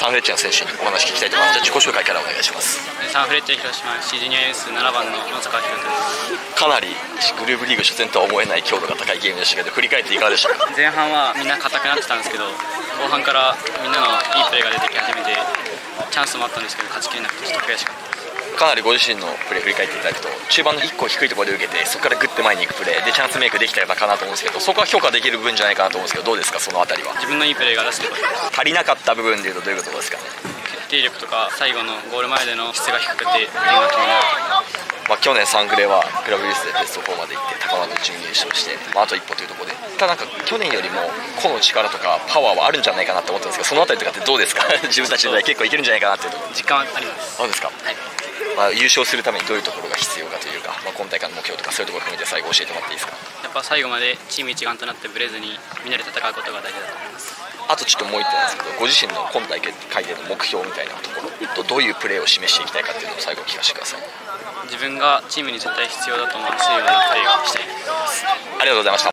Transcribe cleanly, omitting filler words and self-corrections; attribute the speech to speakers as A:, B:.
A: サンフレッチェの選手にお話聞きたいと思います。じゃあ自己紹介からお願いします。
B: サンフレッチェ広島 C ジュニアエース7番の野坂宏斗です。
A: かなりグループリーグ初戦とは思えない強度が高いゲームでしたけど、振り返っていかがでしたか？
B: 前半はみんな硬くなってたんですけど、後半からみんなのいいプレーが出てき始めて、チャンスもあったんですけど勝ちきれなくてちょっと悔しかったです。
A: かなりご自身のプレー振り返っていただくと、中盤の1個低いところで受けて、そこからグッて前に行くプレーでチャンスメイクできたらかなと思うんですけど、そこは評価できる部分じゃないかなと思うんですけど、どうですか、そのあたりは。
B: 自分のいいプレーが出せてよかったです。
A: 足りなかった部分でいうとどういうことですかね？
B: 決定力とか最後のゴール前での質が低くて点が決めない。
A: 去年サンフレはクラブユースでベスト4まで行って高まで準優勝して、あと一歩というところで、ただなんか去年よりも個の力とかパワーはあるんじゃないかなと思ったんですけど、そのあたりとかってどうですか？自分たちで結構いけるんじゃないかなっていうところ。
B: 実感はあります。
A: そうですか。
B: はい。
A: 優勝するためにどういうところが必要かというか、今大会の目標とかそういうところを含めて最後教えてもらっていいですか？
B: やっぱ最後までチーム一丸となってブレずにみんなで戦うことが大事だと思います。
A: あとちょっともう一点なんですけど、ご自身の今大会での目標みたいなところと、どういうプレーを示していきたいかっていうのを最後聞かせてください。
B: 自分がチームに絶対必要だと思わせるようなプレーをしたいと思います。
A: ありがとうございました。